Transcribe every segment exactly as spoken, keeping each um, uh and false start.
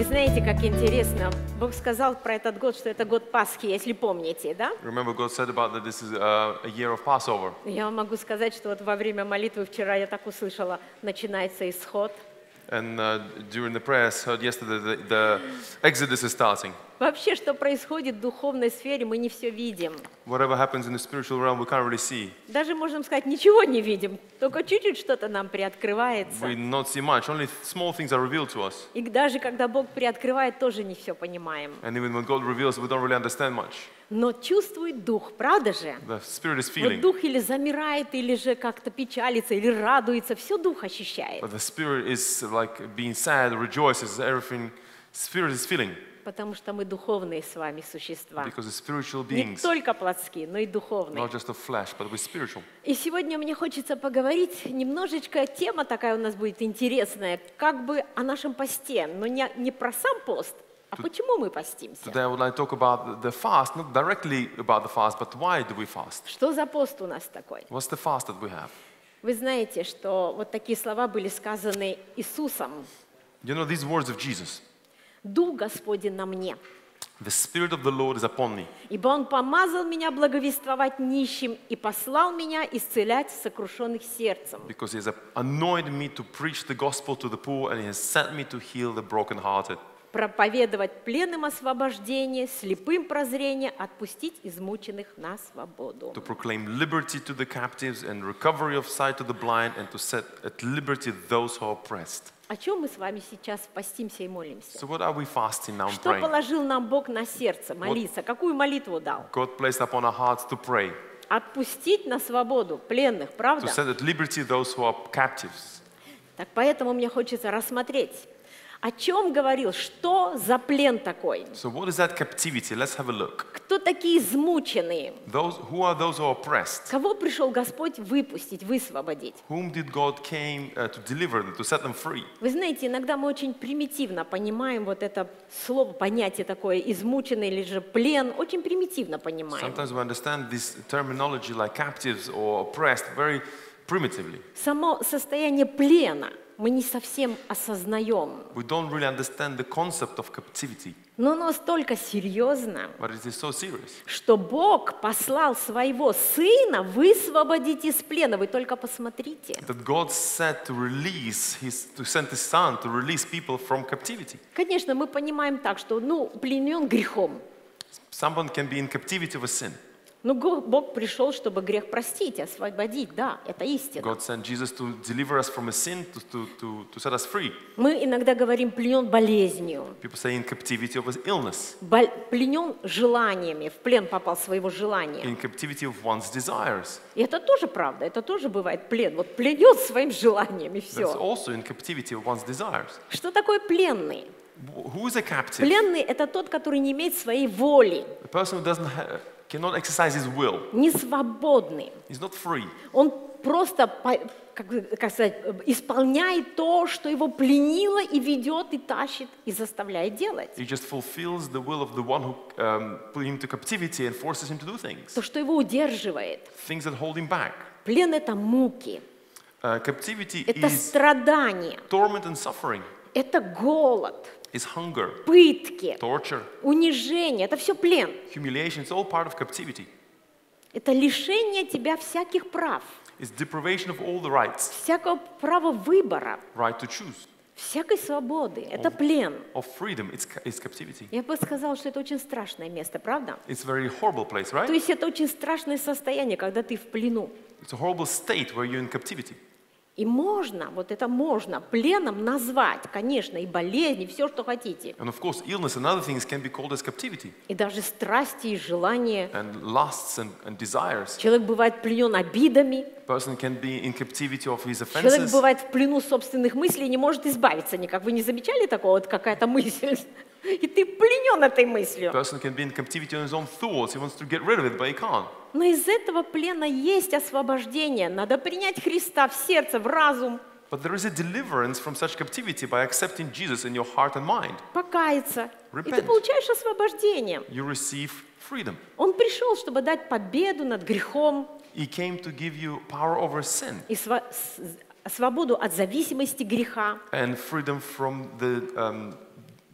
знаете, как интересно, Бог сказал про этот год, что это год Пасхи, если помните, да? Remember, God said about that this is a, a year of Passover. Я вам могу сказать, что вот во время молитвы вчера я так услышала, начинается исход. And uh, during the prayers heard yesterday, the, the Exodus is starting. Вообще, что происходит в духовной сфере, мы не все видим. Whatever happens in the spiritual realm, we can't really see. Даже, можем сказать, ничего не видим, только чуть-чуть что-то нам приоткрывается. We not see much. Only small things are revealed to us. И даже когда Бог приоткрывает, тоже не все понимаем. And even when God reveals, we don't really understand much. Но чувствует Дух, правда же? The Spirit is Вот feeling. Дух или замирает, или же как-то печалится, или радуется, все Дух ощущает. But the Spirit is like being sad, rejoices, everything. Spirit is feeling. Потому что мы духовные с вами существа. Because we're spiritual Не beings. только плотские, но и духовные. Not just of flesh, but we're spiritual. И сегодня мне хочется поговорить немножечко, тема такая у нас будет интересная, как бы о нашем посте, но не, не про сам пост, а почему мы постимся. Today I would like to talk about the fast, not directly about the fast, but why do we fast? Что за пост у нас такой? What's the fast that we have? Вы знаете, что вот такие слова были сказаны Иисусом. You know these words of Jesus. «Дух Господень на мне, The Spirit of the Lord is upon me, ибо Он помазал меня благовествовать нищим и послал меня исцелять сокрушенных сердцем». because He has anointed me to preach the gospel to the poor, and He has sent me to heal the brokenhearted, Проповедовать пленным освобождение, слепым прозрение, отпустить измученных на свободу. to proclaim liberty to the captives and recovery of sight to the blind, and to set at liberty those who are oppressed. О чем мы с вами сейчас постимся и молимся? So what are we fasting now and Что praying? положил нам Бог на сердце молиться? Какую молитву дал? God placed upon our hearts to pray, Отпустить на свободу пленных, to правда? set at liberty those who are captives. Так поэтому мне хочется рассмотреть, о чем говорил, что за плен такой? So what is that captivity? Let's have a look. Кто такие измученные? Those who are those who are oppressed. Кого пришел Господь выпустить, высвободить? Whom did God came uh, to deliver them, to set them free? Вы знаете, иногда мы очень примитивно понимаем вот это слово, понятие такое, измученный или же плен, очень примитивно понимаем. Sometimes we understand this terminology like captives or oppressed very primitively. Само состояние плена мы не совсем осознаем, We don't really understand the concept of captivity, но настолько серьезно, but it is so serious. что Бог послал своего Сына высвободить из плена. Вы только посмотрите. That God said to release his, to send His Son to release people from captivity. Конечно, мы понимаем так, что ну, пленен грехом. Someone can be in captivity of a sin. Но Го- Бог пришел, чтобы грех простить, освободить. Да, это истина. God sent Jesus to deliver us from a sin, to, to, to, to set us free. Мы иногда говорим пленен болезнью, People say in captivity of an illness, бол- пленен желаниями, в плен попал своего желания. in captivity of one's desires. И это тоже правда, это тоже бывает плен. Вот пленен своим желанием и That's все. also in captivity of one's desires. Что такое пленный? Wh- Who is a captive? Пленный – это тот, который не имеет своей воли, The person who doesn't ha- cannot exercise his will. не свободный. He's not free. Он просто, по- как, бы- как сказать, исполняет то, что его пленило, и ведет, и тащит, и заставляет делать. He just fulfills the will of the one who um, put him to captivity and forces him to do things. То, что его удерживает. Things that hold him back. Плен – это муки, Uh, captivity это is страдание, torment and suffering. это голод, Is hunger, пытки, torture, унижение. Это все плен. humiliation. It's all part of captivity. Это лишение тебя всяких прав, It's deprivation of all the rights. всякого права выбора, Right to choose. всякой свободы. Это плен. Of freedom. It's, ca- it's captivity. Я бы сказала, что это очень страшное место, правда? It's a very horrible place, То right? есть это очень страшное состояние, когда ты в плену. It's a horrible state where you're in captivity. И можно, вот это можно, пленом назвать, конечно, и болезни, все, что хотите. And of course, illness and other things can be called as captivity. И даже страсти и желания. And lusts and, and desires. Человек бывает пленен обидами, A person can be in captivity of his человек offenses. бывает в плену собственных мыслей и не может избавиться никак. Вы не замечали такого, вот какая-то мысль, и ты пленен этой A мыслью. person can be in captivity on his own thoughts. He wants to get rid of it, but he can't. Но из этого плена есть освобождение. Надо принять Христа в сердце, в разум, But there is a deliverance from such captivity by accepting Jesus in your heart and mind. покаяться. И ты Repent. получаешь освобождение. You receive freedom. Он пришел, чтобы дать победу над грехом He came to give you power over sin и сва- с- свободу от зависимости греха. and freedom from the um,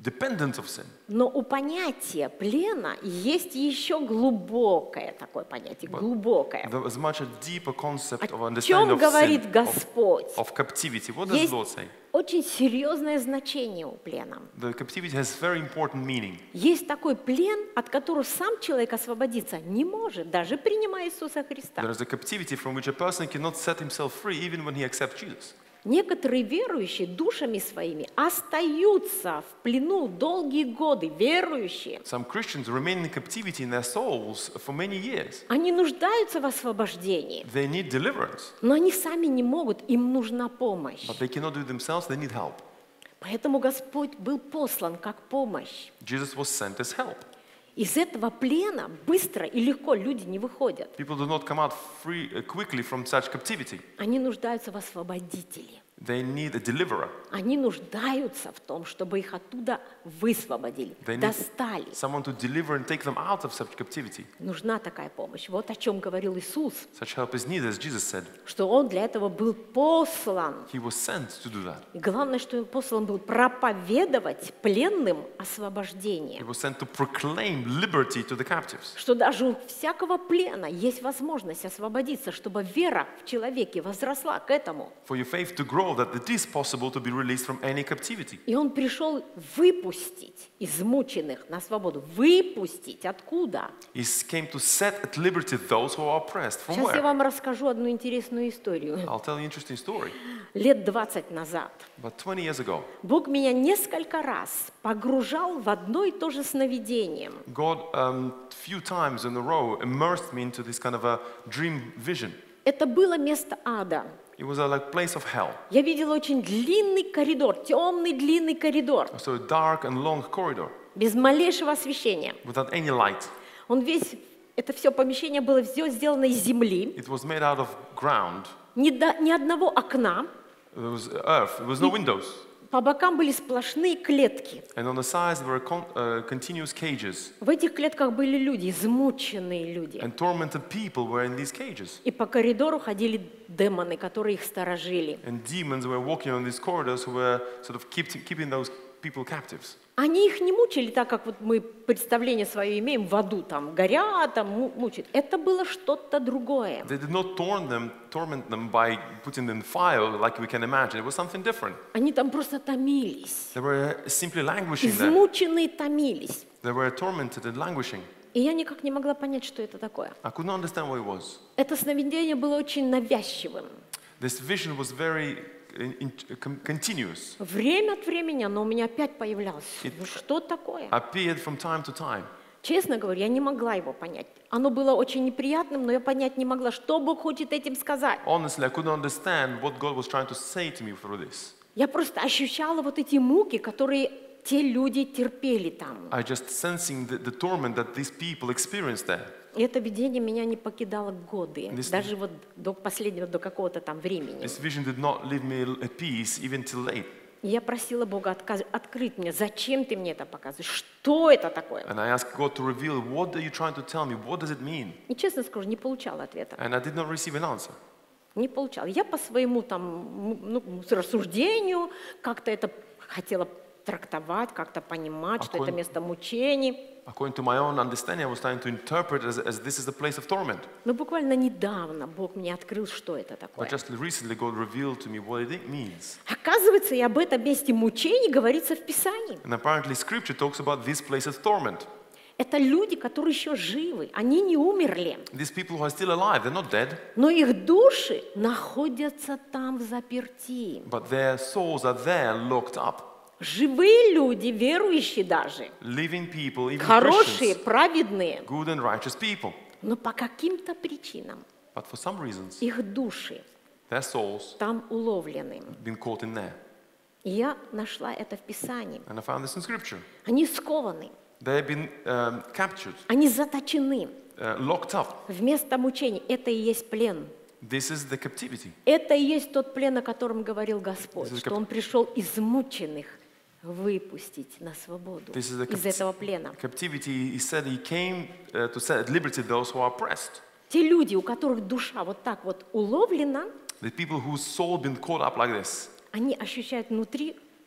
dependent of sin. Но у понятия плена есть еще глубокое такое понятие, глубокое. There is much a deeper concept of О understanding чем of sin, говорит of, Господь? of captivity. What does Есть Lord say? очень серьезное значение у плена. The captivity has very important meaning. Есть такой плен, от которого сам человек освободиться не может, даже принимая Иисуса Христа. There is a captivity from which a person cannot set himself free even when he accepts Jesus. Некоторые верующие душами своими остаются в плену долгие годы, верующие. Some Christians remain in captivity in their souls for many years. Они нуждаются в освобождении, They need deliverance, но они сами не могут, им нужна помощь. but they cannot do it themselves, they need help. Поэтому Господь был послан как помощь. Jesus was sent as help. Из этого плена быстро и легко люди не выходят. People do not come out free uh, quickly from such captivity. Они нуждаются в освободителе. They need a deliverer. Они нуждаются в том, чтобы их оттуда высвободили, They need достали. someone to deliver and take them out of such captivity. Нужна такая помощь. Вот о чем говорил Иисус, Such help is needed, as Jesus said. что Он для этого был послан. He was sent to do that. И главное, что Он послан был проповедовать пленным освобождение. He was sent to proclaim liberty to the captives. Что даже у всякого плена есть возможность освободиться, чтобы вера в человеке возросла к этому. For your faith to grow, that it is possible to be released from any captivity. И Он пришел выпустить измученных на свободу. Выпустить откуда? He came to set at liberty those who are oppressed. From Сейчас я where? вам расскажу одну интересную историю. I'll tell you an interesting story. Лет двадцать назад About twenty years ago, Бог меня несколько раз погружал в одно и то же сновидение. God, um, few times in a row, immersed me into this kind of a dream vision. Это было место ада. It was a like place of hell. Я видела очень длинный коридор, темный длинный коридор, So a dark and long corridor без малейшего освещения. without any light. Он весь, это все помещение было все сделано из земли, It was made out of ground. ни, до- ни одного окна, There was earth. There was no windows. по бокам были сплошные клетки. And on the sides there were con- uh, continuous cages. В этих клетках были люди, измученные люди. And tormented people were in these cages. И по коридору ходили демоны, которые их сторожили. And demons were walking on these corridors who were sort of keep, keeping those people captives. Они их не мучили так, как вот мы представление свое имеем, в аду там горят, там му- мучают. Это было что-то другое. They did not torn them, torment them by putting them in fire like we can imagine. It was something different. Они там просто томились. They were simply languishing there. Измученные томились. They were tormented and languishing. И я никак не могла понять, что это такое. I could not understand what it was. Это сновидение было очень навязчивым. This vision was very in, in, con- continuous. Время от времени оно у меня опять появлялось. Ну что такое? Appeared from time to time. Честно говоря, я не могла его понять. Оно было очень неприятным, но я понять не могла, что Бог хочет этим сказать. Honestly, I couldn't understand what God was trying to say to me through this. Я просто ощущала вот эти муки, которые те люди терпели там. I just sensing the, the torment that these people experienced there. И это видение меня не покидало годы, This- даже вот до последнего, до какого-то там времени. This vision did not leave me at peace even till late. И я просила Бога отказ- открыть мне, зачем ты мне это показываешь, что это такое? And I asked God to reveal, what are you trying to tell me? What does it mean? И честно скажу, не получала ответа. And I did not receive an answer. Не получала. Я по своему там, ну, рассуждению как-то это хотела трактовать, как-то понимать, что это Аккуратно. место мучений. According to my own understanding, I was trying to interpret as, as this is the place of torment. Но буквально недавно Бог мне открыл, что это такое. But just recently, God revealed to me what it means. Оказывается, и об этом месте мучений говорится в Писании. And apparently, Scripture talks about this place of torment. Это люди, которые еще живы, они не умерли, These people who are still alive, they're not dead, но их души находятся там в заперти. but their souls are there locked up. Живые люди, верующие даже, Living people, even хорошие, Christians, праведные, good and righteous people. но по каким-то причинам But for some reasons, их души their souls там уловлены. have been caught in there. И я нашла это в Писании. And I found this in Scripture. Они скованы, They have been um, captured, они заточены uh, locked up. в место мучений. Это и есть плен. This is the captivity. Это и есть тот плен, о котором говорил Господь, This is что cap- Он пришел измученных выпустить на свободу This is the из cap- этого плена. captivity. He said he came uh, to set at liberty those who are oppressed. Те люди, у которых душа вот так вот уловлена, The people whose soul been caught up like this. они ощущают внутри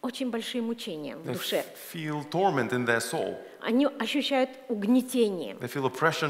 очень большие мучения в They душе. feel torment in their soul. Они ощущают угнетение, They feel oppression,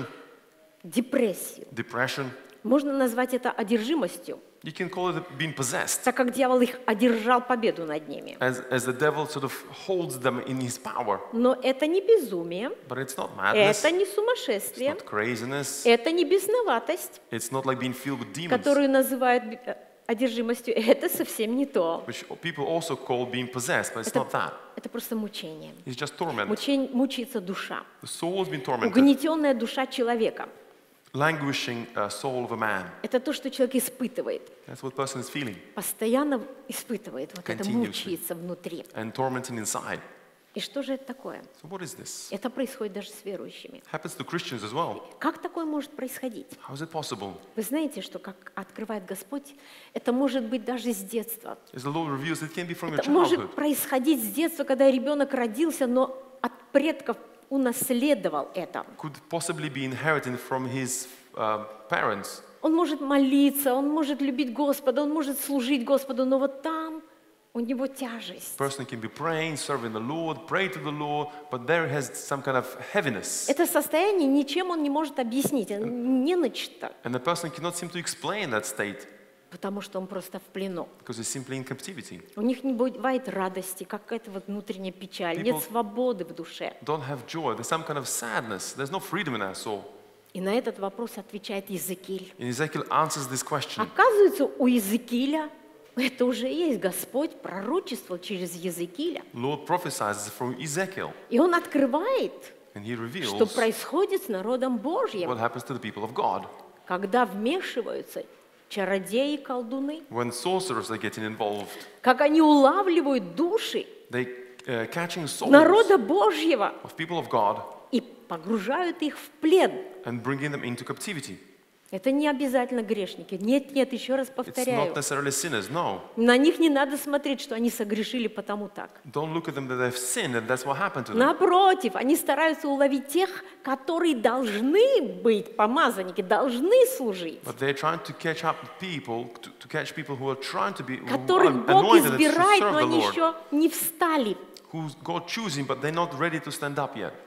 депрессию. depression. Можно назвать это одержимостью, You can call it being possessed, так как дьявол их одержал победу над ними. as, as the devil sort of holds them in his power. Но это не безумие, But it's not madness, это не it's сумасшествие, not craziness, это не бесноватость, it's not like being filled with demons, которую называют э, одержимостью. Это совсем не то. which people also call being possessed, but it's Это, not that. это просто мучение. It's just torment. Мучень- мучается душа, The soul has been tormented, угнетенная душа человека. languishing uh, soul of a man. Это то, что человек испытывает, That's what person is feeling, постоянно испытывает, вот это Continuously. мучается внутри. and tormenting inside. И что же это такое? So what is this? Это происходит даже с верующими. Happens to Christians as well. Как такое может происходить? How is it possible? Вы знаете, что, как открывает Господь, это может быть даже с детства. As the Lord reveals, it can be from your Это может childhood. происходить с детства, когда ребенок родился, но от предков унаследовал это. Could possibly be inherited from his uh, parents. Он может молиться, он может любить Господа, он может служить Господу, но вот там у него тяжесть. Person can be praying, serving the Lord, pray to the Lord, but there has some kind of heaviness. Это состояние ничем он не может объяснить, не начато, And the person cannot seem to explain that state потому что он просто в плену. because he's simply in captivity. У них не бывает радости, какая-то вот внутренняя печаль, нет People- свободы в душе. Don't have joy. There's some kind of sadness. There's no freedom in our soul. И на этот вопрос отвечает Иезекииль. And Ezekiel answers this question. Оказывается, у Иезекииля это уже есть. Господь пророчествовал через Иезекииля. Lord prophesies from Ezekiel, И он открывает, and he что reveals происходит с народом what Божьим, happens to the people of God когда вмешиваются чародеи и колдуны, when sorcerers are getting involved. как они улавливают души They uh, catching souls народа Божьего of people of God и погружают их в плен. and bringing them into captivity. Это не обязательно грешники. Нет, нет, еще раз It's повторяю. not necessarily sinners. No, На них не надо смотреть, что они согрешили потому так. don't look at them that they've sinned and that's what happened to them. Напротив, они стараются уловить тех, которые должны быть помазанники, должны служить, But they're trying to catch up with people, to, to catch people who are trying to be who которых are Бог anointed to избирает, serve но the они Lord, еще не встали. who's God choosing, but they're not ready to stand up yet.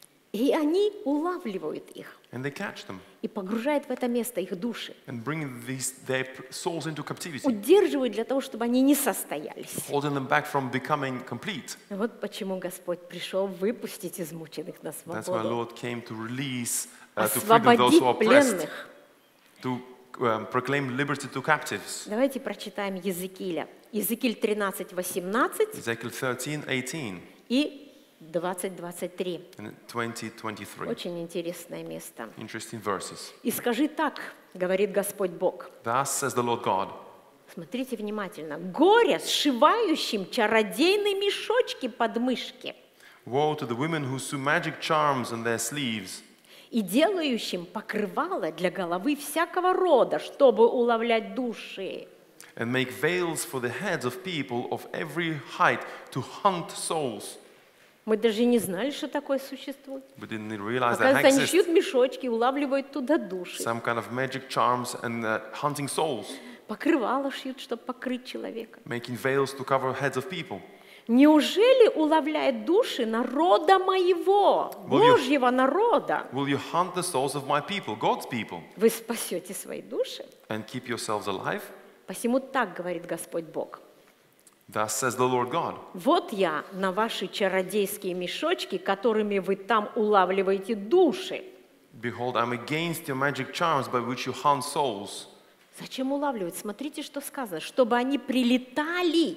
И они улавливают их And they catch them и погружают в это место их души, and bring these, their souls into captivity, удерживают для того, чтобы они не состоялись. holding them back from becoming complete. Вот почему Господь пришел выпустить измученных на That's why свободу, Lord came to release, uh, to freedom those освободить who are oppressed, пленных. to um, proclaim liberty to captives. Давайте прочитаем Иезекииля. Иезекииль тринадцать восемнадцать Ezekiel thirteen, eighteen, и двадцать двадцать три. and twenty, twenty-three. Очень интересное место. Interesting verses. «И скажи так, говорит Господь Бог». Thus says the Lord God, Смотрите внимательно. «Горе сшивающим чародейные мешочки под мышки woe to the women who sew magic charms on their sleeves, и делающим покрывало для головы всякого рода, чтобы уловлять души». and make veils for the heads of people of every height to hunt souls. Мы даже не знали, что такое существует. We didn't realize that Оказывается, они exists. шьют мешочки, улавливают туда души. Some kind of magic charms and uh, hunting souls, Покрывало шьют, чтобы покрыть человека. making veils to cover heads of people. Неужели уловляет души народа моего, Will you- Божьего народа? Will you hunt the souls of my people, God's people, Вы спасете свои души? and keep yourselves alive? Посему так говорит Господь Бог. Thus says the Lord God. Вот я на ваши чародейские мешочки, которыми вы там улавливаете души. Behold, I'm against your magic charms by which you hunt souls. Зачем улавливать? Смотрите, что сказано. Чтобы они прилетали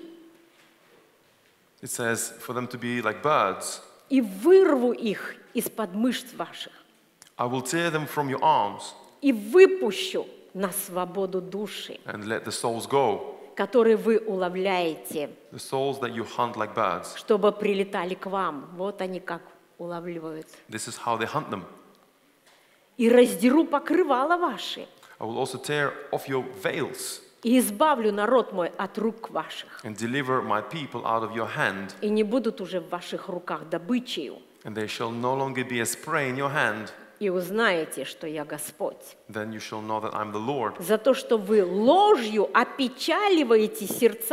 It says for them to be like birds. и вырву их из-под мышц ваших. I will tear them from your arms И выпущу на свободу души, and let the souls go, которые вы уловляете, the souls that you hunt like birds. чтобы прилетали к вам. Вот они как улавливают. This is how they hunt them. И раздеру покрывала ваши, I will also tear off your veils и избавлю народ мой от рук ваших. and deliver my people out of your hand, И не будут уже в ваших руках добычею. and they shall no longer be as prey in your hand. И узнаете, что я Господь. Then you shall know that I'm the Lord. За то, что вы ложью опечаливаете сердца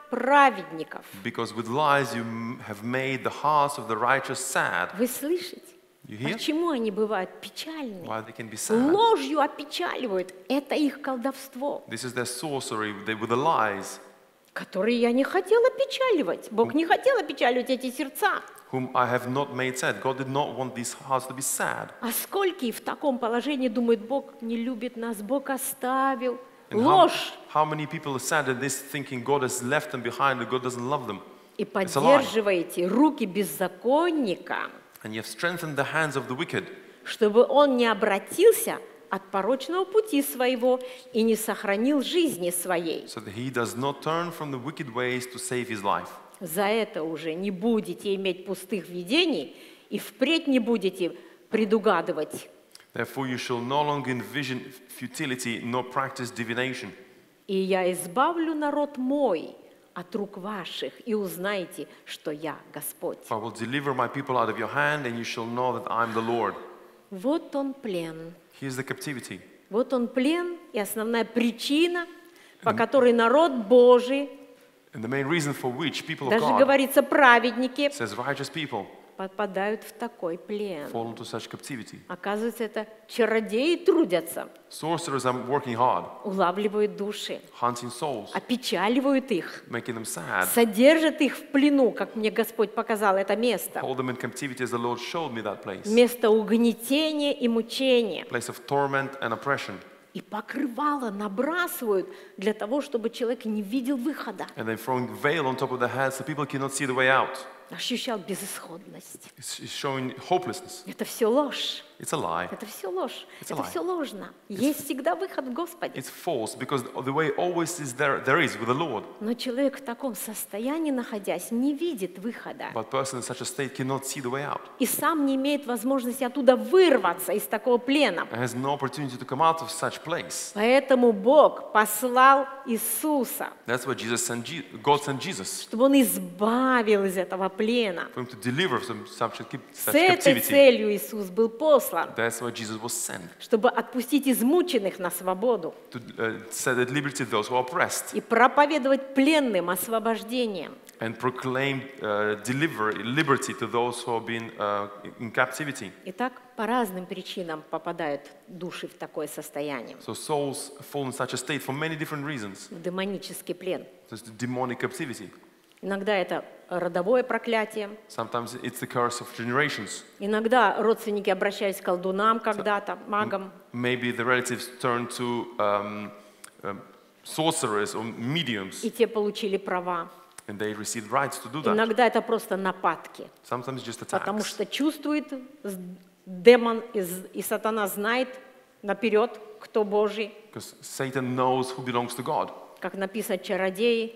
праведников. Because with lies you m- have made the hearts of the righteous sad. Вы слышите? You hear? Почему они бывают печальны? Why they can be sad? Ложью опечаливают. Это их колдовство, This is their sorcery they, with the lies, которые я не хотела печаливать. Бог не хотел опечаливать эти сердца. whom I have not made sad. God did not want these hearts to be sad. А сколько в таком положении думают, Бог не любит нас, Бог оставил. And how, Ложь. how many people are sad at this, thinking God has left them behind, that God doesn't love them? И It's a lie. поддерживаете руки беззаконника, And you have strengthened the hands of the wicked, чтобы он не обратился от порочного пути своего и не сохранил жизни своей. so that he does not turn from the wicked ways to save his life. За это уже не будете иметь пустых видений и впредь не будете предугадывать. Therefore you shall no longer envision futility nor practice divination. И я избавлю народ мой от рук ваших, и узнаете, что я Господь. For I will deliver my people out of your hand, and you shall know that I am the Lord. Вот он плен. Here's the captivity. Вот он плен и основная причина, по которой народ Божий, And the main reason for which people of даже God, говорится праведники, says righteous people, попадают в такой плен. fall into such captivity. Оказывается, это чародеи трудятся, Sorcerers are working hard, улавливают души, hunting souls, опечаливают их, making them sad, содержат их в плену, как мне Господь показал это место. hold them in captivity as the Lord showed me that place. Место угнетения и мучения. Place of torment and oppression. И покрывало набрасывают для того, чтобы человек не видел выхода, And then throwing veil on top of their heads so people cannot see the way out. ощущал безысходность. It's, it's showing hopelessness. Это все ложь. It's a lie. Это все ложь. It's a Это lie. все ложно. Есть всегда выход в Господе. It's false because the way always is there, there is with the Lord. Но человек в таком состоянии, находясь, не видит выхода. But person in such a state cannot see the way out. И сам не имеет возможности оттуда вырваться из такого плена. And has no opportunity to come out of such place. Поэтому Бог послал Иисуса, That's why Jesus sent Je- God sent Jesus чтобы Он избавил из этого плена. for him to deliver from such, a, С such этой captivity. целью Иисус был послан, That's why Jesus was sent, чтобы отпустить измученных на свободу to uh, set at liberty those who are oppressed и проповедовать пленным освобождение. and proclaim uh, deliver liberty to those who are being uh, in captivity. Итак, по разным причинам попадают души в такое состояние, So souls fall in such a state for many different reasons. в демонический плен. So it's the demonic captivity. Иногда это родовое проклятие, Sometimes it's the curse of generations. иногда родственники обращались к колдунам когда-то, магам, Maybe the relatives turn to um, um, sorcerers or mediums, и те получили права. and they receive rights to do that. Иногда это просто нападки, Sometimes just потому attacks. что чувствует с- демон и з- и сатана знает наперед, кто Божий. Because Satan knows who belongs to God. Как написано, чародеи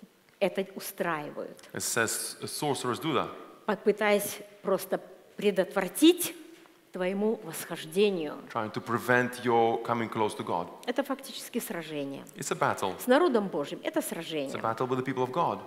это устраивают, It says sorcerers do that, пытаясь просто предотвратить твоему восхождению. trying to prevent your coming close to God. Это фактически сражение. It's a battle. С народом Божьим это It's a сражение. battle with the people of God.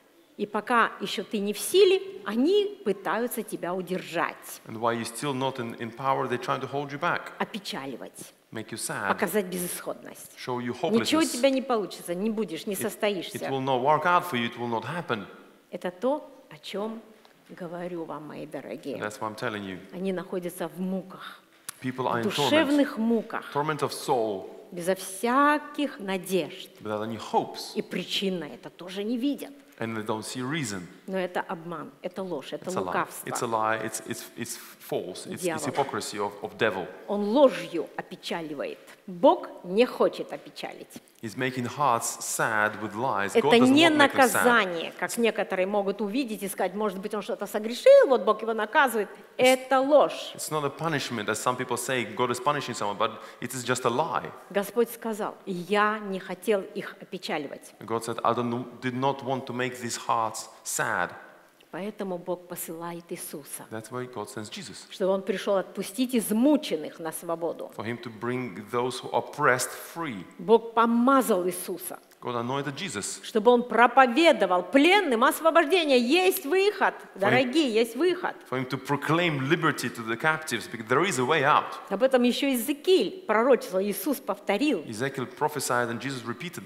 И пока еще ты не в силе, они пытаются тебя удержать, And while you're still not in, in power, they're trying to hold you back, опечаливать, make you sad, показать безысходность. show you Ничего у hopelessness. тебя не получится, не будешь, не It состоишься. will not work out for you, it will not happen. Это то, о чем говорю вам, мои And дорогие. that's what I'm telling you. Они находятся в муках, People в are in torment, душевных муках, torment of soul, безо всяких надежд. without any hopes, И причин на это тоже не видят. and they don't see reason. Но это обман, это ложь, это It's a lie. лукавство. It's a lie. It's it's it's false. It's, it's Дьявола. hypocrisy of, of devil. Он ложью опечаливает. Бог не хочет опечалить. He's making hearts sad with lies. God Это does не not make them sad. наказание, как некоторые могут увидеть и сказать, может быть, он что-то согрешил, вот Бог его наказывает. Это ложь. It's not a punishment, as some people say. God is punishing someone, but it is just a lie. Господь сказал, я не хотел их опечаливать. God said, "I don't, did not want to make these hearts sad." Поэтому Бог посылает Иисуса, That's why God sends Jesus, чтобы Он пришел отпустить измученных на свободу. for Him to bring those who are oppressed free. Бог помазал Иисуса, God anointed Jesus, чтобы Он проповедовал пленным освобождение. Есть выход, дорогие, есть выход. for Him to proclaim liberty to the captives, because there is a way out. Об этом еще Иезекииль пророчествовал, Иисус повторил. Ezekiel prophesied, and Jesus repeated that.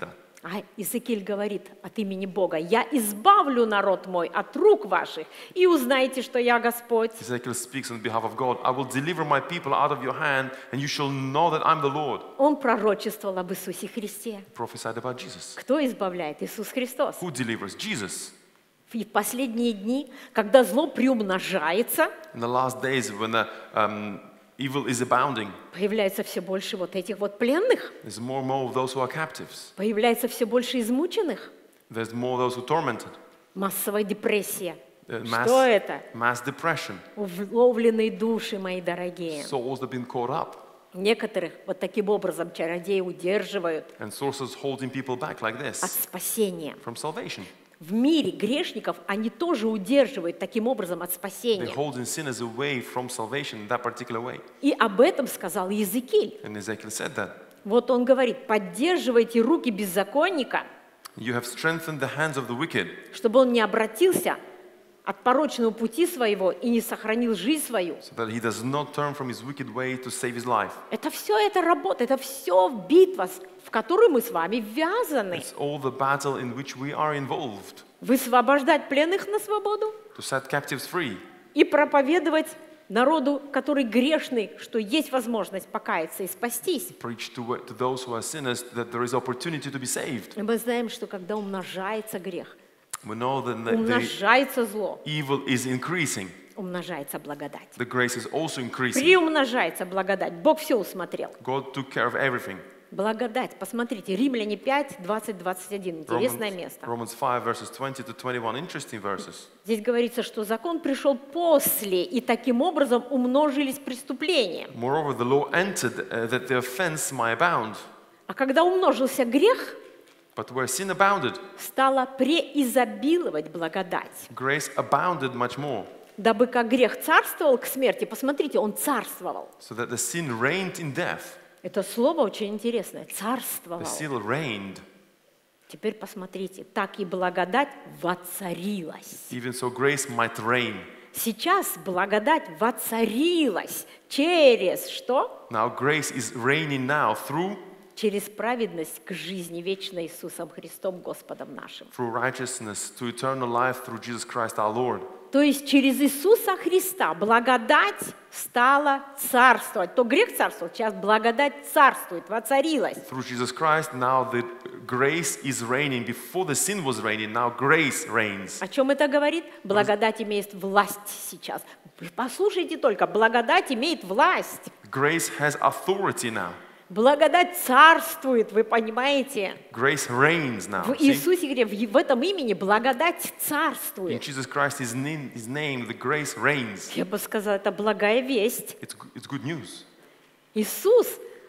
А Иезекииль говорит от имени Бога: «Я избавлю народ мой от рук ваших, и узнаете, что я Господь». Ezekiel speaks on behalf of God. I will deliver my people out of your hand, and you shall know that I'm the Lord. Он пророчествовал об Иисусе Христе. He prophesied about Jesus. Кто избавляет? Иисус Христос. Who delivers? Jesus. И в последние дни, когда зло приумножается, In the last days, when the um, evil is abounding, появляется все больше вот этих вот пленных, there's more and more of those who are captives. появляется все больше измученных. There's more of those who are tormented. Массовая депрессия. Uh, Что это? mass depression. Уловленные души, мои дорогие. Souls that have been caught up. Некоторых вот таким образом чародеи удерживают And sources holding people back like от this спасения. from salvation. В мире грешников они тоже удерживают таким образом от They're спасения. holding sinners away from salvation in that particular way. И об этом сказал Иезекииль. And Ezekiel said that. Вот он говорит: поддерживайте руки беззаконника, You have strengthened the hands of the wicked, чтобы он не обратился от порочного пути своего и не сохранил жизнь свою. so that he does not turn from his wicked way to save his life. Это все это работа, это все битва, в которую мы с вами ввязаны. It's all the battle in which we are involved, Высвобождать пленных на свободу to set captives free, и проповедовать народу, который грешный, что есть возможность покаяться и спастись. preach to, to those who are sinners that there is opportunity to be saved. И мы знаем, что когда умножается грех, We know that the, the умножается зло, evil is increasing. умножается благодать. The grace is also increasing. Приумножается благодать. Бог все усмотрел. God took care of everything. Благодать. Посмотрите, Римляне пять, двадцать, двадцать один. Интересное Romans, место. Romans five, verses twenty to twenty-one. Interesting verses. Здесь говорится, что закон пришел после, и таким образом умножились преступления. Moreover, the law entered uh, that the offense might abound. А когда умножился грех, But where sin abounded, стала преизобиловать благодать. grace abounded much more. Дабы как грех царствовал к смерти, посмотрите, он царствовал. So that the sin reigned in death. Это слово очень интересное. The Царствовал. seal reigned. Теперь посмотрите, так и благодать воцарилась. Even so, grace might reign. Сейчас благодать воцарилась через что? Now, grace is reigning now through Через праведность к жизни вечной Иисусом Христом Господом нашим. through righteousness to eternal life through Jesus Christ our Lord. То есть через Иисуса Христа благодать стала царствовать. То грех царствовал, сейчас благодать царствует, воцарилась. Through Jesus Christ, now the grace is reigning. Before the sin was reigning, now grace reigns. О чем это говорит? Благодать имеет власть сейчас. Послушайте только, благодать имеет власть. Grace has authority now. Благодать царствует, вы понимаете? Grace reigns now. В See? Иисусе Христе, в в этом имени благодать In царствует. Jesus Christ, his name, his name, the grace reigns. Я бы сказала, это благая весть. It's, g- it's good news. Иисус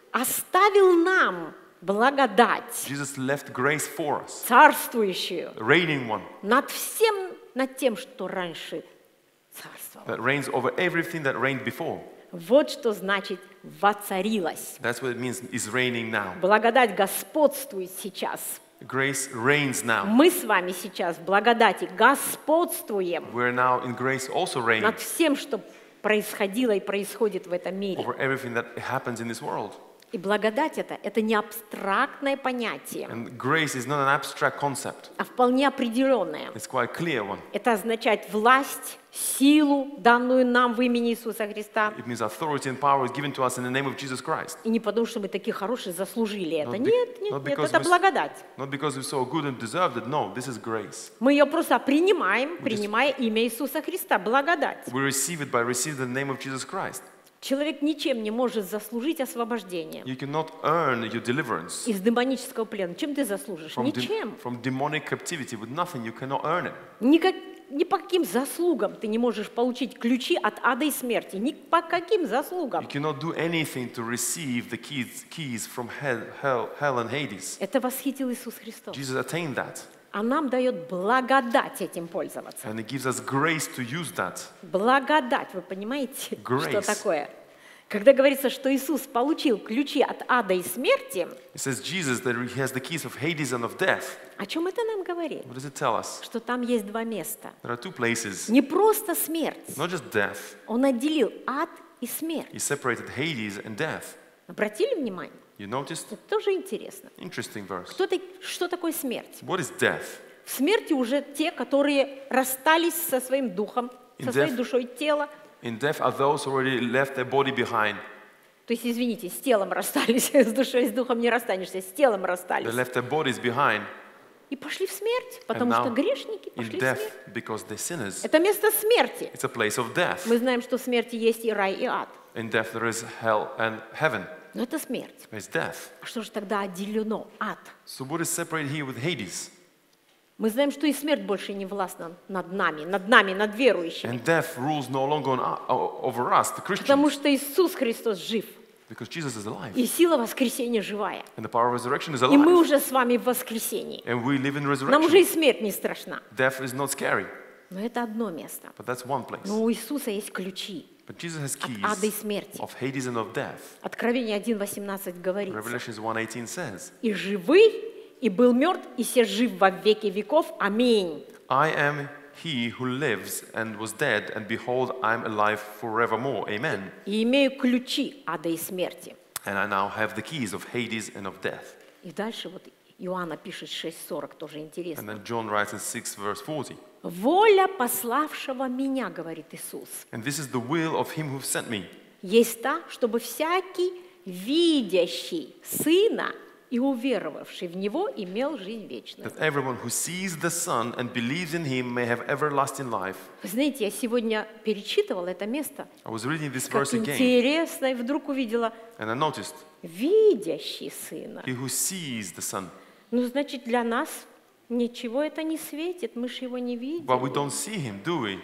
оставил нам благодать, Jesus left grace for us, царствующую, the reigning one над всем, над тем, что раньше царствовало. that reigns over everything that reigned before. Вот что значит воцарилась. That's what it means, is reigning now. Благодать господствует сейчас. Grace reigns now. Мы с вами сейчас в благодати господствуем We're now in grace also reigning над всем, что происходило и происходит в этом мире. over everything that happens in this world. И благодать это, это не абстрактное понятие, And grace is not an abstract concept. а вполне определенное. It's quite a clear one. Это означает власть, силу, данную нам в имени Иисуса Христа. It means authority and power is given to us in the name of Jesus Christ. И не потому, что мы такие хорошие, заслужили это. Not be- Нет, нет, not нет, because это we s- благодать. Not because we're so good and deserved it. No, this is grace. Мы ее просто принимаем, принимая имя Иисуса Христа. Благодать. We receive it by receiving the name of Jesus Christ. Человек ничем не может заслужить освобождение You cannot earn your deliverance из демонического плена. Чем ты заслужишь? from, de- Ничем. from demonic captivity. With nothing, you cannot earn it. Никак, ни по каким заслугам ты не можешь получить ключи от ада и смерти. Ни по каким заслугам. You cannot do anything to receive the keys, keys from hell, hell, hell and Hades. Это восхитил Иисус Христос. Jesus attained that, А нам дает благодать этим пользоваться. and He gives us grace to use that. Благодать, вы понимаете, Grace. что такое? Когда говорится, что Иисус получил ключи от ада и смерти, It says Jesus that He has the keys of Hades and of death. о чем это нам говорит? What does it tell us? Что там есть два места. There are two places, Не просто смерть. not just death. Он отделил ад и смерть. He separated Hades and death. Обратили внимание? You noticed? Это тоже интересно. Interesting verse. Кто так- что такое смерть? What is death? В смерти уже те, которые расстались со своим духом, In со своей death- душой тела. In death are those who already left their body behind. То есть, извините, с телом расстались, с душой, с духом не расстанешься, с телом They расстались. left their bodies behind И пошли в смерть, and потому что now грешники in пошли в death смерть. because they're sinners. Это место смерти. It's a place of death. Мы знаем, что в смерти есть и рай, и ад. In death there is hell and heaven. Но это смерть. It's death. А что же тогда отделено? Ад. So what is separated here with Hades? Мы знаем, что и смерть больше не властна над нами, над нами, над верующими. And death rules no longer on, uh, over us, the Потому Christians, что Иисус Христос жив. because Jesus is alive. И сила воскресения живая. And the power of resurrection is И мы alive. уже с вами в воскресении. And we live in Нам уже и resurrection. смерть не страшна. Death is not scary, Но это одно место. but that's one place. Но у Иисуса есть ключи But Jesus has от ада и keys смерти. of Hades and of death. Откровение один восемнадцать говорится. Revelations one eighteen says, И живый, и был мертв, и се жив во веки веков. Аминь. I am he who lives and was dead, and behold, I am alive forevermore. Amen. И имею ключи ада и смерти. And I now have the keys of Hades and of death. И дальше вот Иоанна пишет шесть сорок, тоже And интересно. then John writes in six verse forty, Воля пославшего меня, говорит Иисус, and this is the will of him who sent me, есть та, чтобы всякий видящий Сына и уверовавший в Него имел жизнь вечную. that everyone who sees the Son and believes in him may have everlasting life. Вы знаете, я сегодня перечитывала это место, I was reading this как verse again, интересно, и вдруг увидела and I noticed, видящий Сына. he who sees the Son. Ну, значит, для нас ничего это не светит, мы же его не видим. But we don't see him, do we?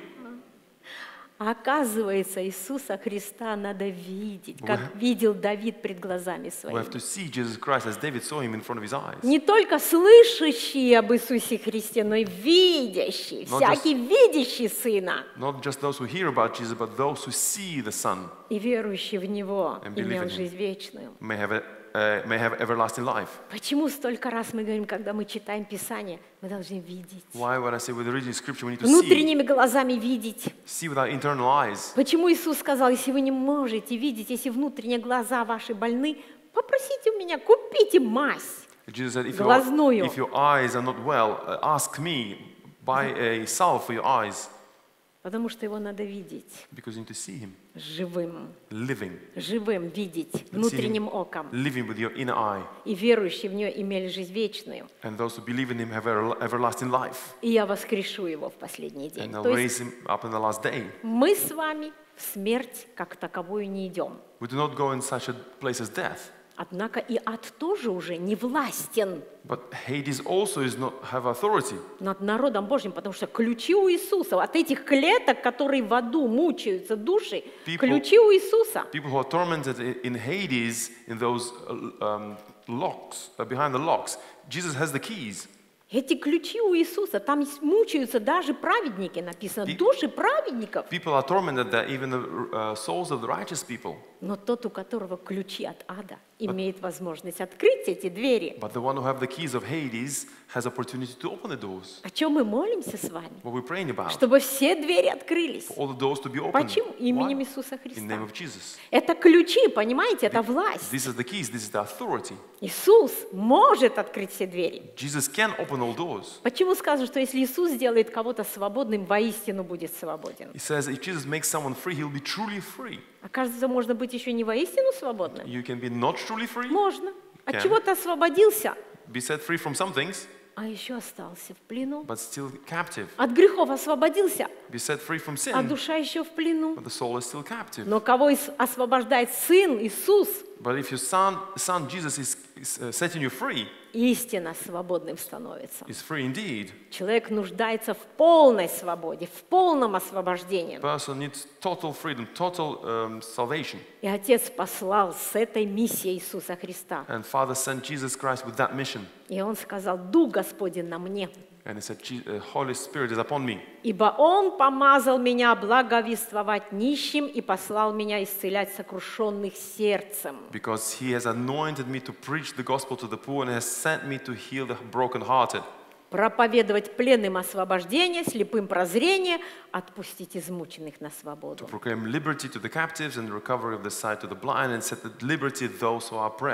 А оказывается, Иисуса Христа надо видеть, как We- видел Давид пред глазами We своими. have to see Jesus Christ as David saw him in front of his eyes. Не только слышащий об Иисусе Христе, но и видящий, Not всякий видящий Сына Not just those who hear about Jesus, but those who see the Son и верующий в Него And believe имел in Him. жизнь вечную. may have, a, uh, may have everlasting life. Почему столько раз мы говорим, когда мы читаем Писание, мы должны видеть? Why, when I say we're reading Scripture, we need to see, Внутренними глазами видеть. see with our internal eyes. Почему Иисус сказал, если вы не можете видеть, если внутренние глаза ваши больны, попросите у меня, купите мазь. Jesus said, if your, Глазную. if your eyes are not well, uh, ask me, buy a salve for your eyes, Потому что его надо видеть because you need to see him живым, living, живым видеть, and see внутренним him оком. living with your inner eye. И верующие в нее имели жизнь вечную. And those who believe in him have ever- everlasting life. И я воскрешу его в последний день. And I'll То есть raise him up in the last day. мы с вами в смерть как таковую не идем. We do not go in such a place as death. Однако и ад тоже уже не властен But Hades also is not have authority. над народом Божьим, потому что ключи у Иисуса. От этих клеток, которые в аду мучаются души, People- ключи у Иисуса. People who are tormented i- in Hades, in those uh, um, locks, uh, behind the locks, Jesus has the keys. Эти ключи у Иисуса, там есть- мучаются даже праведники, написано, Пи- души праведников. People are tormented there, even the uh, souls of the righteous people. Но тот, у которого ключи от ада, имеет возможность открыть эти двери. But the one who have the keys of Hades has opportunity to open the doors. О чем мы молимся с вами? What we're praying about, Чтобы все двери открылись. all the doors to be opened. Почему? Именем Why? Иисуса In the Христа. name of Jesus. Это ключи, понимаете, это власть. These are the keys. This is the authority. Иисус может открыть все двери. Jesus can open all doors. Почему сказано, что если Иисус сделает кого-то свободным, воистину будет свободен? He says if Jesus makes someone free, he'll be truly free. Оказывается, можно быть еще не воистину свободным? You can be not truly free, Можно. От Can. чего-то освободился, be set free from some things, а еще остался в плену. but still captive. От грехов освободился, Be set free from а sin, душа еще в плену. but the soul is still captive. Но кого ис- освобождает Сын Иисус, But if your son, son Jesus is, is uh, setting you free, истинно свободным становится. is free indeed. Человек нуждается в полной свободе, в полном освобождении. Person needs total freedom, total um, salvation. И Отец послал с этой миссией Иисуса Христа. And Father sent Jesus Christ with that mission. И Он сказал, Дух Господень на мне, And he said, "Je- uh, Holy Spirit is upon me, ибо Он помазал меня благовествовать нищим и послал меня исцелять сокрушенных сердцем. because he has anointed me to preach the gospel to the poor and has sent me to heal the brokenhearted, Проповедовать пленным освобождение, слепым прозрение, отпустить измученных на to свободу. proclaim liberty to the captives and recovery of the sight to the blind, and set at liberty those who are oppressed.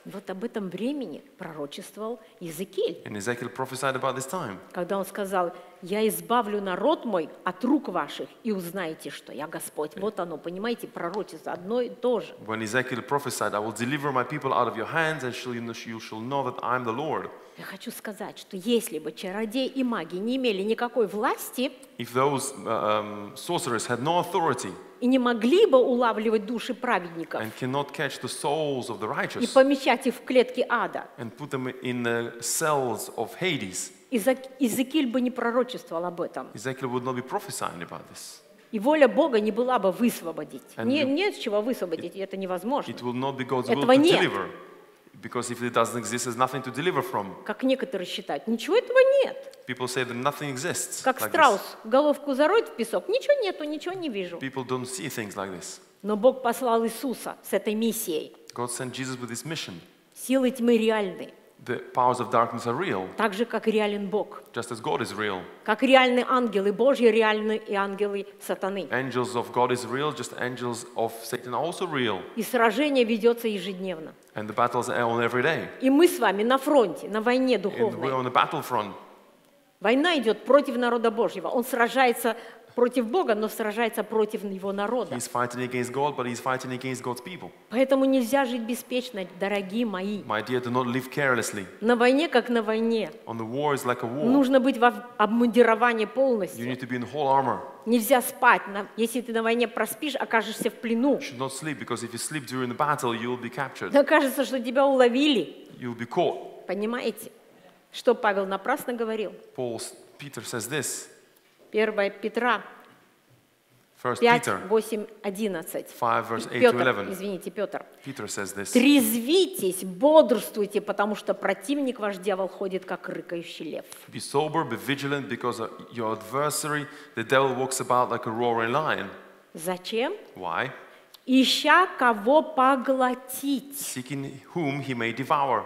Вот об этом времени пророчествовал Иезекииль, And Ezekiel prophesied about this time. когда он сказал: «Я избавлю народ мой от рук ваших, и узнаете, что я Господь». Вот оно, понимаете, пророчество одно и то же. When Ezekiel prophesied, I will deliver my people out of your hands, and shall you you shall know that I am the Lord. Я хочу сказать, что если бы чародеи и маги не имели никакой власти If those uh, um, sorcerers had no authority и не могли бы улавливать души праведников and cannot catch the souls of the и righteous помещать их в клетки ада, and put them in the cells of Hades, Иезек- Иезекииль бы не пророчествовал об этом. Ezekiel would not be prophesying about this. И воля Бога не была бы высвободить. And Не, you- нет с чего высвободить, это невозможно. It will not be God's will Этого to нет. deliver. Because if it doesn't exist, there's nothing to deliver from. Как некоторые считают, ничего этого нет. People say that nothing exists Как like this. страус головку зароет в песок, ничего нету, ничего не вижу. People don't see things like this. Но Бог послал Иисуса с этой миссией. God sent Jesus with this mission. Силы тьмы реальны, The powers of darkness are real, так же, как и реален Бог. just as God is real. Как реальны ангелы Божьи, реальны и ангелы сатаны. Angels of God is real, just angels of Satan are also real. И сражение ведется ежедневно. And the battles are on every day. И мы с вами на фронте, на войне And we're духовной. on the battlefront. Война идет против народа Божьего. Он сражается против Бога, но сражается против его народа. He's fighting against God, but he's fighting against God's people. Поэтому нельзя жить беспечно, дорогие мои. My dear, do not live carelessly. На войне, как на войне. On the war is like a war. Нужно быть в обмундировании You полностью. need to be in whole armor. Нельзя спать. На- Если ты на войне проспишь, окажешься в плену. You should not sleep, because if you sleep during the battle, you will be captured. Окажется, что тебя уловили. You will be caught. Понимаете? Что Павел напрасно говорил? Paul, Peter says this. первое Петра First пять, Peter восемь, одиннадцать. five, verse eight to Петр, eleven. извините, Петр. Peter says this. Трезвитесь, бодрствуйте, потому что противник ваш дьявол ходит, как рыкающий лев. Be sober, be vigilant, because uh, your adversary, the devil, walks about like a roaring lion. Зачем? Why? Ища кого поглотить. Seeking whom he may devour.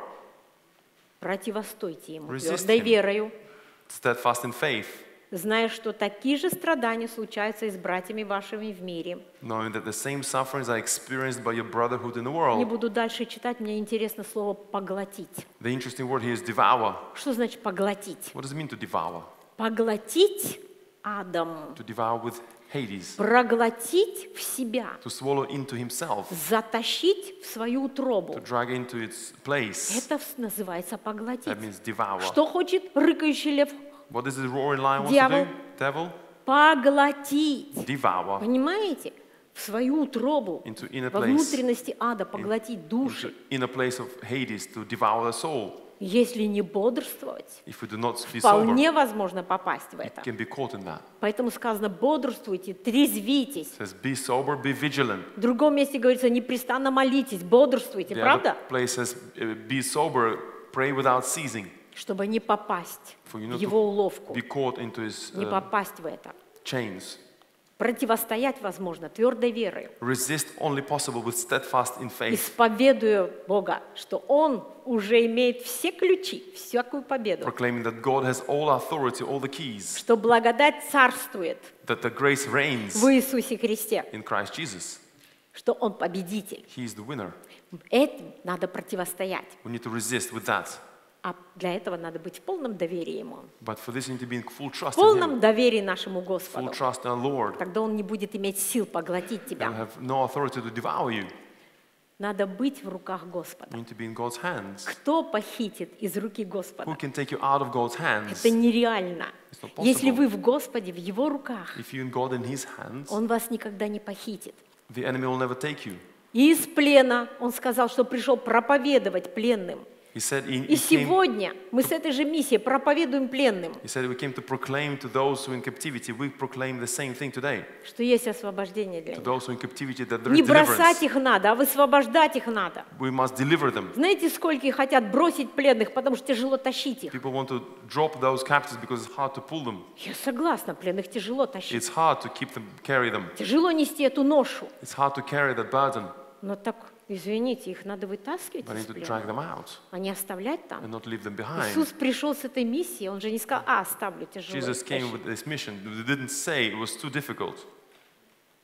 Противостойте ему Resist твердой him. верою, Steadfast in faith, зная, что такие же страдания случаются и с братьями вашими в мире. knowing that the same sufferings are experienced by your brotherhood in the Не world. буду дальше читать, мне интересно слово «поглотить». The interesting word here is devour. Что значит «поглотить»? What does it mean to devour? Поглотить Адам, To devour with Hades. проглотить в себя, To swallow into himself. затащить в свою утробу. To drag into its place. Это вс- называется поглотить. That means devour. Что хочет рыкающий лев? What does the roaring lion want Дьявол. to do? Devil? Поглотить. Devour. Понимаете? В свою утробу, Into inner во place. внутренности ада, поглотить души. Into inner place of Hades, to devour the soul. Если не бодрствовать, If we do not be sober, вполне возможно попасть в это. can be caught in that. Поэтому сказано, бодрствуйте, трезвитесь. It says, be sober, be vigilant. В другом месте говорится, непрестанно молитесь, бодрствуйте, The правда? other place says, uh, be sober, pray without ceasing, Чтобы не попасть for you в not его to уловку, be caught into his не uh, попасть в это. chains. Противостоять возможно твердой верой, Resist only possible with steadfast in faith, исповедуя Бога, что Он уже имеет все ключи, всякую победу, proclaiming that God has all authority, all the keys, что благодать царствует that the grace reigns в Иисусе Христе, in Christ Jesus. что Он победитель. He is the winner. Этим надо противостоять. We need to resist with that. А для этого надо быть в полном доверии Ему. But for this, you need to be in full В trust in полном Him, доверии нашему full Господу. trust in our Lord. Тогда Он не будет иметь сил поглотить He'll тебя. have no authority to devour you. Надо быть в руках Господа. You need to be in God's hands. Кто похитит из руки Who Господа? can take you out of God's hands? Это нереально. It's not possible. Если вы в Господе, в Его руках, If you're in God in His hands, Он вас никогда не похитит. the enemy will never take you. И из плена Он сказал, что пришел проповедовать пленным. He said, he, И he, came, сегодня мы с этой же миссией проповедуем пленным, he said, we came to proclaim to those who are in captivity. We proclaim the same thing today. что есть освобождение для To них. those who are in captivity, that there Не is бросать deliverance. их надо, а высвобождать их надо. We must deliver them. Знаете, сколько хотят бросить пленных, потому что тяжело тащить их? People want to drop those captives because it's hard to pull them. Я согласна, пленных тяжело тащить. It's hard to keep them, carry them. Тяжело нести эту ношу. It's hard to carry that burden. Но так, извините, их надо вытаскивать But I из need to drag плена, them out а не оставлять там. and not leave them behind. Иисус пришел с этой миссией, Он же не сказал, а, оставлю тяжело. Jesus came тащить». with this mission. They didn't say it was too difficult.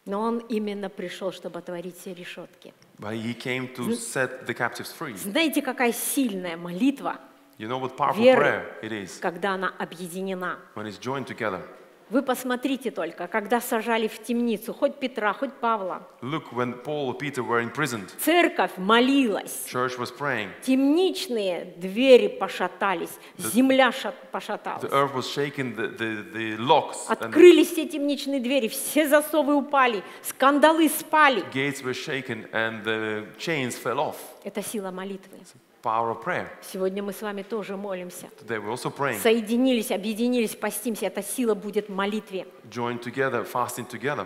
Но он именно пришел, чтобы отворить все решетки. But he came to set the captives free. Знаете, какая сильная молитва, You know what powerful веры, prayer it is когда она объединена. when it's joined together. Вы посмотрите только, когда сажали в темницу хоть Петра, хоть Павла, Look, when Paul or Peter were imprisoned, церковь молилась, church was praying. темничные двери пошатались, земля шат- пошаталась. The earth was shaken, the, the, the locks and the Открылись все темничные двери, все засовы упали, скандалы спали. gates were shaken and the chains fell off. Это сила молитвы. Power of prayer. Сегодня мы с вами тоже молимся. Today we're also praying. Соединились, объединились, постимся. Эта сила будет в молитве. Joined together, fasting together.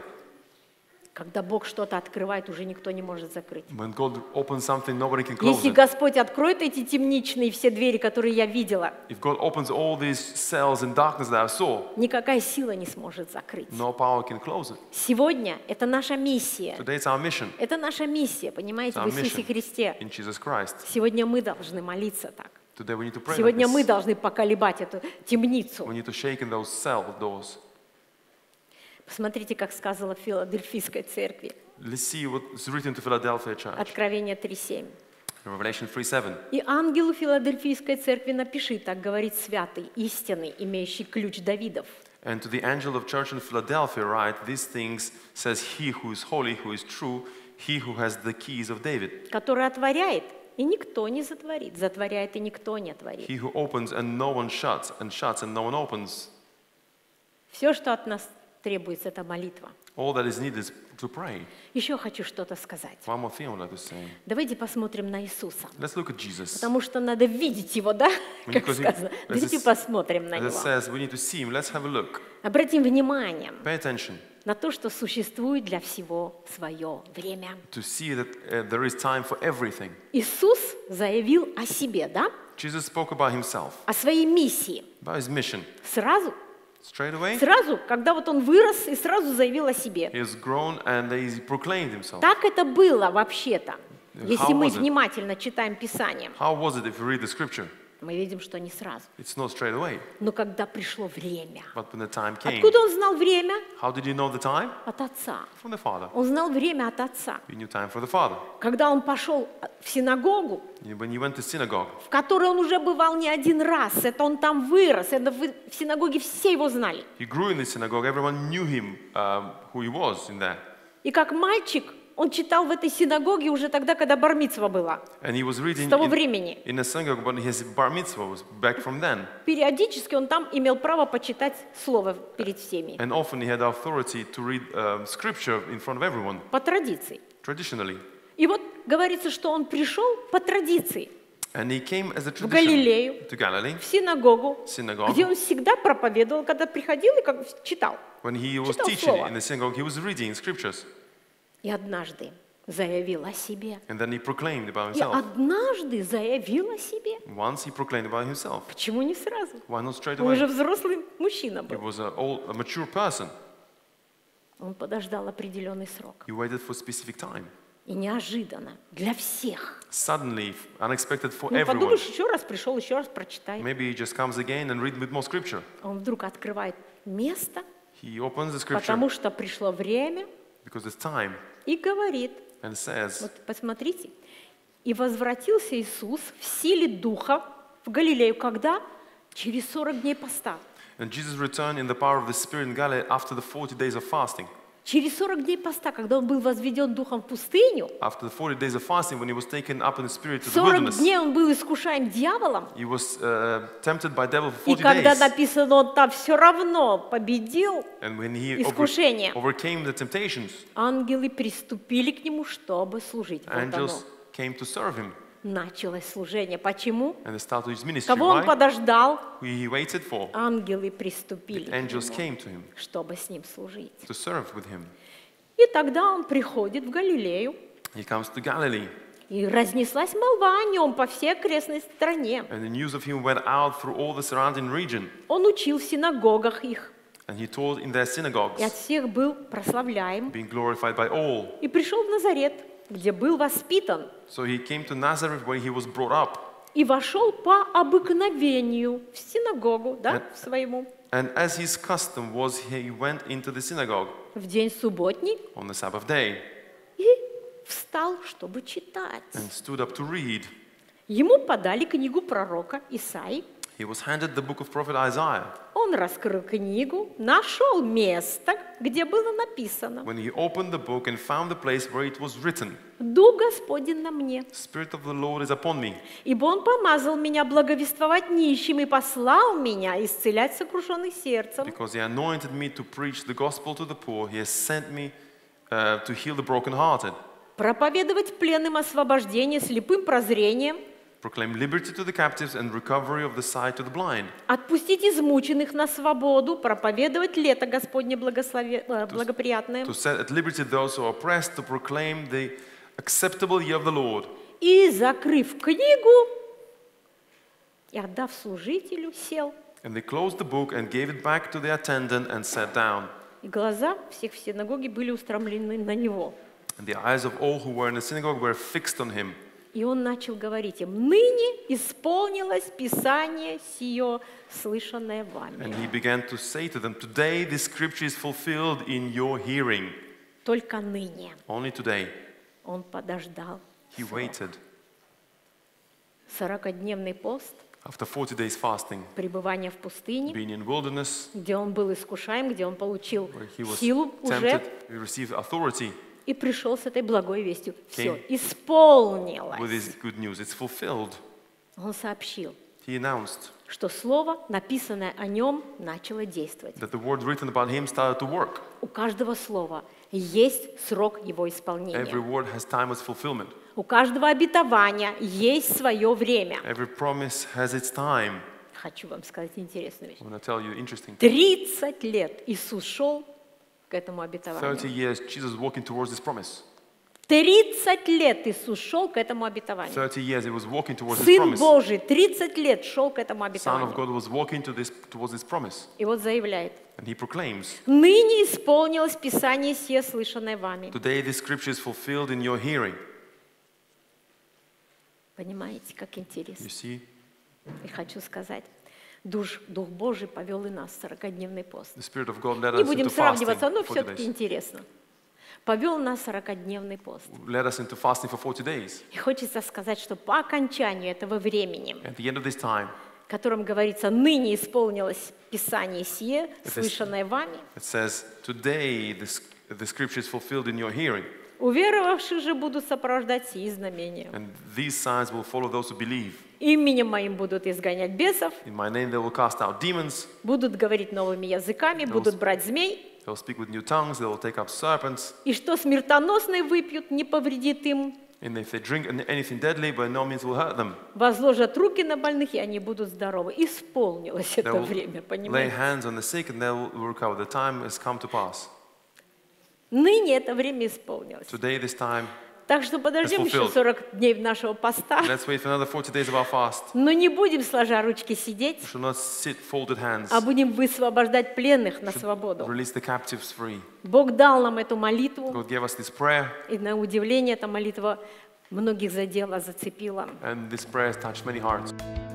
Когда Бог что-то открывает, уже никто не может закрыть. When God opens something, nobody can close Если it. Господь откроет эти темничные все двери, которые я видела, If God opens all these cells in darkness that I saw, никакая сила не сможет закрыть. no power can close it. Сегодня это наша миссия. Today it's our mission. Это наша миссия, понимаете, в Our Иисусе mission Христе. in Jesus Christ. Сегодня мы должны молиться так. Today we need to pray like Сегодня мы this. должны поколебать эту темницу. We need to shake in those cell doors. Посмотрите, как сказала в Филадельфийской церкви. Let's see what is written to Philadelphia church. Откровение три семь. In Revelation three seven. «И ангелу Филадельфийской церкви напиши, так говорит святый, истинный, имеющий ключ Давидов, And to the angel of church in Philadelphia write, these things says he who is holy, who is true, he who has the keys of David. который отворяет, и никто не затворит, затворяет, и никто не отворит». He who opens and no one shuts, and shuts and no one opens. Все, что от нас требуется, это молитва. All that is needed is to pray. Еще хочу что-то сказать. One more thing I would like to say. Давайте посмотрим на Иисуса. Let's look at Jesus. Потому что надо видеть Его, да? Как Because he- сказано. as Давайте it- посмотрим на As it Него. says, we need to see him. Let's have a look. Обратим внимание Pay attention на то, что существует для всего свое время. to see that uh, there is time for everything. Иисус заявил о себе, да? Jesus spoke about himself, О своей миссии. about his mission. Сразу, Straight away, сразу, когда вот он вырос и сразу заявил о себе. he has grown and he proclaimed himself. Так это было вообще-то. Если How мы was it? внимательно читаем Писание, How was it if you read the scripture? мы видим, что не сразу. It's not straight away. Но когда пришло время, But when the time came, откуда он знал время? how did you know the time? От Отца. From the Father. Он знал время от Отца. You knew time for the Father. Когда он пошел в синагогу, When you went to synagogue, в которой он уже бывал не один раз, это он там вырос, это в в синагоге все его знали. he grew in the synagogue. Everyone knew him, um, who he was in there. И как мальчик он читал в этой синагоге уже тогда, когда бар-мицва была. And he was reading С того in, времени. in a synagogue, but his bar mitzvah was back from then. Периодически он там имел право почитать слово перед всеми. And often he had authority to read um, scripture in front of everyone, По традиции. traditionally. И вот говорится, что он пришел по традиции And he came as a в tradition Галилею, to Galilee, в синагогу, synagogue. где он всегда проповедовал, когда приходил и как читал. When he was Читал teaching слово. in the synagogue, he was reading scriptures. И однажды заявил о себе. And then he proclaimed about И himself. однажды заявил о себе. Once he proclaimed about himself. Почему не сразу? Why not straight Он уже away? взрослый мужчина He был. was an old, a mature person. Он подождал определенный срок. He waited for a specific time. И неожиданно для всех. Suddenly, unexpected for Ну, everyone. подумаешь, еще раз пришел, еще раз прочитай. Maybe he just comes again and read with more scripture. Он вдруг открывает место, He opens the scripture потому что пришло время, because it's time и говорит, and says, вот посмотрите, и возвратился Иисус в силе Духа в Галилею, когда? Через сорок дней поста. and Jesus returned in the power of the Spirit in Galilee after the forty days of fasting. Через сорок дней поста, когда он был возведен Духом в пустыню, After the forty days of fasting, when he was taken up in the Spirit to the сорок wilderness, дней он был искушаем дьяволом, he was uh, tempted by devil for и forty когда days. написано, он там все равно победил, And when he over- искушение, overcame the temptations, ангелы приступили к нему, чтобы служить. Вот оно. angels came to serve him. Началось служение. Почему? And they started his ministry. Кого он Why? подождал? Who he waited for. Ангелы приступили The к angels нему, came to him чтобы с ним служить. to serve with him. И тогда он приходит в Галилею, He comes to Galilee, и разнеслась молва о нем по всей окрестной стране. and the news of him went out through all the surrounding region. Он учил в синагогах их, And he taught in their synagogues, и от всех был прославляем. being glorified by all. И пришел в Назарет, где был воспитан, So he came to Nazareth where he was brought up. и вошел по обыкновению в синагогу, да, Э. своему. And as his custom was, he went into the synagogue. в день субботний on the Sabbath day и встал, чтобы читать. and stood up to read. Ему подали книгу пророка Исаии. He was handed the book of prophet Isaiah. Он раскрыл книгу, нашел место, где было написано: When he opened the book and found the place where it was written, «Дух Господень на мне, Spirit of the Lord is upon me, ибо Он помазал меня благовествовать нищим и послал меня исцелять сокрушенных сердцем, because he anointed me to preach the gospel to the poor. He has sent me uh, to heal the brokenhearted, проповедовать пленным освобождение, слепым прозрением, proclaim liberty to the captives and recovery of the sight to the blind, отпустить измученных на свободу, проповедовать лето Господне благослове- э, благоприятное to set at liberty those who are oppressed, to proclaim the acceptable year of the Lord.» и, закрыв книгу и отдав служителю, сел. And they closed the book and gave it back to the attendant and sat down. И глаза всех в синагоге были устремлены на него. And the eyes of all who were in the synagogue were fixed on him. И он начал говорить им: «Ныне исполнилось Писание сие, слышанное вами». And he began to say to them, "Today this scripture is fulfilled in your hearing." Только ныне. Only today. Он подождал. He waited. Сорокадневный пост, After forty days fasting, пребывание в пустыне, being in wilderness, где он был искушаем, где он получил where he was силу уже tempted, he received authority и пришел с этой благой вестью. Все, Came исполнилось. with his good news. It's fulfilled. Он сообщил, He announced что слово, написанное о нем, начало действовать. that the word written about him started to work. У каждого слова есть срок его исполнения. Every word has time of fulfillment. У каждого обетования есть свое время. Every promise has its time. Хочу вам сказать интересную вещь. I'm going to tell you interesting. тридцать лет Иисус шел к этому thirty обетованию. years, Jesus was walking towards this promise. тридцать лет Иисус шел к этому обетованию. thirty years, he was walking towards this Сын promise. Божий тридцать лет шел к этому Son of обетованию. God was walking to this, towards this promise. И вот заявляет: And he proclaims, «Ныне исполнилось Писание сие, слышанное вами». "Today this scripture is fulfilled in your hearing." Понимаете, как интересно. You see, И хочу сказать, Дух, Дух Божий повел и нас в сорокадневный пост. the Spirit of God led Не us будем into сравниваться, но fasting for forty все-таки days. интересно. Повел нас в сорокадневный пост. Led us into fasting for forty days. И хочется сказать, что по окончанию этого времени, At the end of this time, в котором говорится: «Ныне исполнилось Писание сие, this- слышанное вами», it says, "Today the, s- the scripture is fulfilled in your hearing." уверовавших же будут сопровождать сии знамения. And these signs will follow those who believe. Именем моим будут изгонять бесов, In my name they will cast out demons. будут говорить новыми языками, будут брать змей, They will speak with new tongues. They will take up serpents. и что смертоносное выпьют, не повредит им. And if they drink an- anything deadly, by no means will hurt them. Возложат руки на больных, и они будут здоровы. Исполнилось They это will время, lay понимаете? hands on the sick and they will recover. The time has come to pass. Ныне это время исполнилось. Today, this time, Так что подождем еще fulfilled. сорок дней нашего поста, let's wait for another forty days of our fast. но не будем сложа ручки сидеть, We should not sit folded hands. а будем высвобождать пленных на свободу. Release the captives free. Бог дал нам эту молитву, God gave us this prayer, и на удивление эта молитва многих задела, зацепила. and this prayer has touched many hearts.